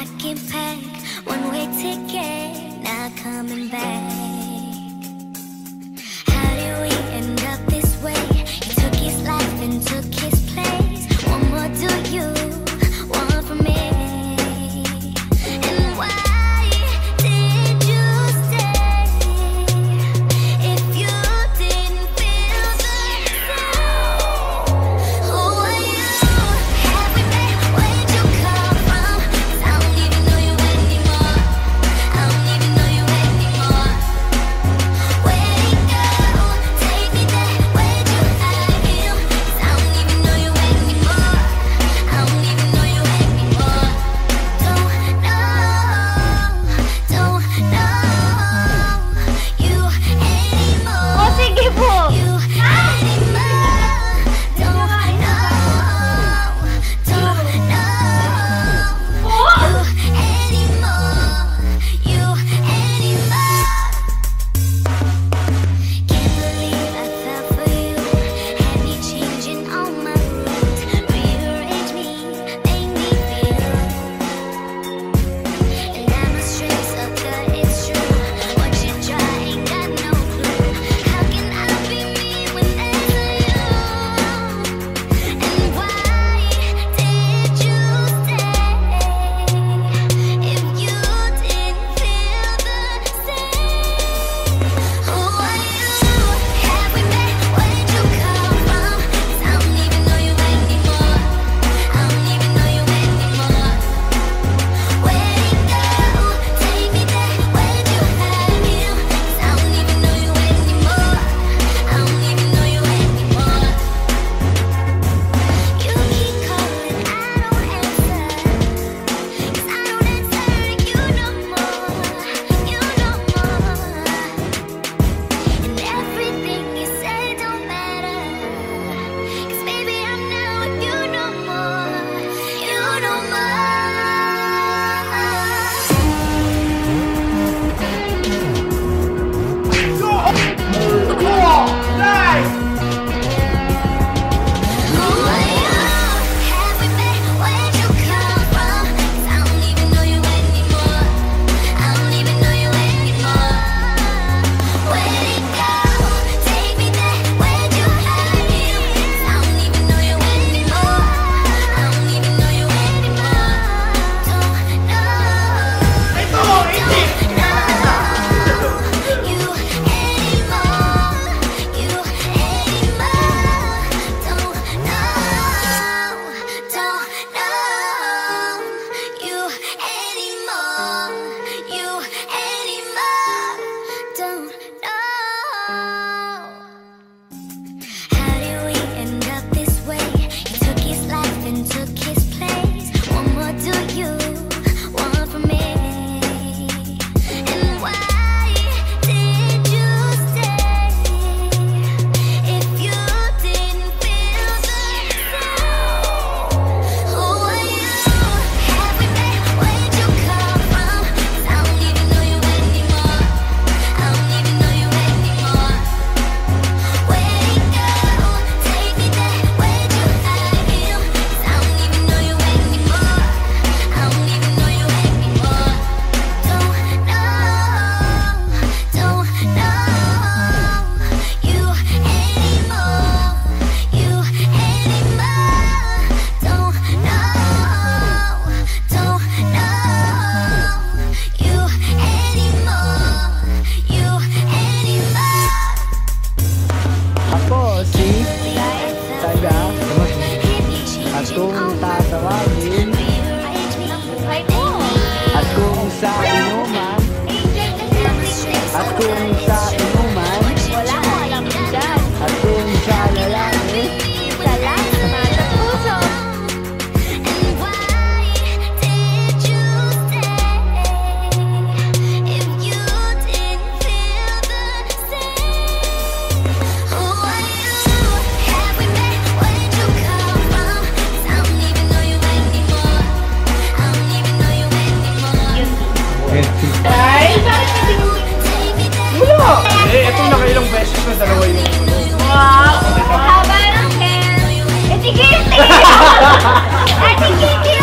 packing pack, one-way ticket, not coming back. How did we end up this way? You took his life and took his place. What more do you want from me? And why did you stay if you didn't feel the same? Who are you? Have we met? Where'd you come from? 'Cause I don't even know you anymore. I don't even know you anymore. Where'd he go? Take me there. Where'd you hide him? 'Cause I don't even know you anymore. I don't even know you anymore. Don't know you anymore. Oh, sige po. You anymore. Don't know you anymore. Can't believe I fell for you. Had me changing all my routes. Rearrange me, make me feel. And I'm a straight sucker, it's true. What you try, ain't got no clue. How can I be me when there's you? And why did you stay if you didn't feel the same? Who are you? Have we met? Where'd you come from? 'Cause I don't even know you anymore. I don't even know you anymore. Where'd he go? Take me there. Where'd you hide him? 'Cause I don't even know you anymore. I don't even know you anymore. You keep calling, I don't answer. 'Cause I don't answer you no more. You no more. And everything you say don't matter. 'Cause baby, I'm not with you no more. You no more. Who are you? Have we met? Where'd you come from? 'Cause I don't even know you anymore. I don't even know you anymore. Where'd he go? Take me there. Where'd you hide him? 'Cause I don't even know you anymore. I don't even know you anymore. Don't know you anymore. You anymore. Don't know you anymore. You anymore. Don't know. How did we end up this way? You took his life and took his place. What more do you want from me? And why did you stay if you didn't feel the same? Who are you? Have we met? Where'd you come from? 'Cause I don't even know you anymore. I don't even know you anymore. Where'd he go? Take me there. Where'd you hide him? 'Cause I don't even know you anymore. I don't even know you anymore. Don't know you anymore. You anymore. Don't know you anymore. You anymore. Ako si Taga at kung tatawagin at kung sa inuman at kung sa inuman Wala ko alam dyan. at kung sa lalaki Isa lang sa mata puso. And why did you stay if you didn't feel the same? Who are you? Have we met? Where'd you come from? 'Cause I don't even know you anymore. I don't even know you anymore. Ay, bakit hindi mo? Take me there. Eh, itong nakailang beses na dalawa yung Wow! Haba ng hair! Eh, sige! Sige! Ay, sige!